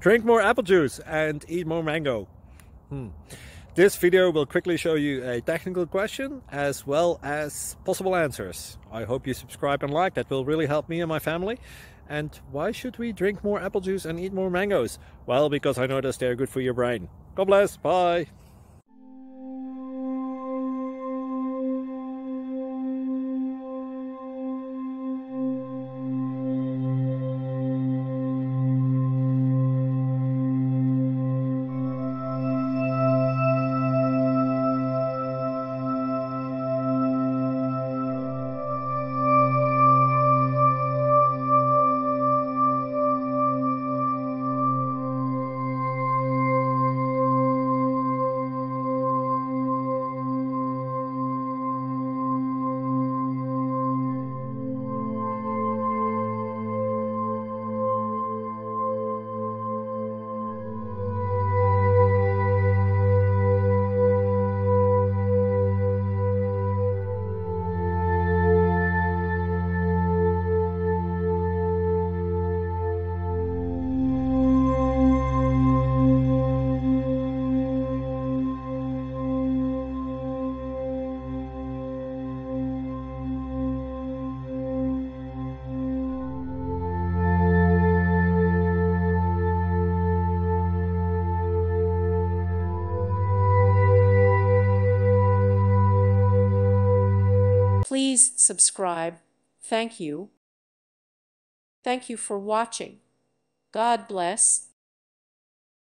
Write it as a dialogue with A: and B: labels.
A: Drink more apple juice and eat more mango. This video will quickly show you a technical question as well as possible answers. I hope you subscribe and like, that will really help me and my family. And why should we drink more apple juice and eat more mangoes? Well, because I noticed they're good for your brain. God bless, bye!
B: Please subscribe. Thank you. Thank you for watching. God bless.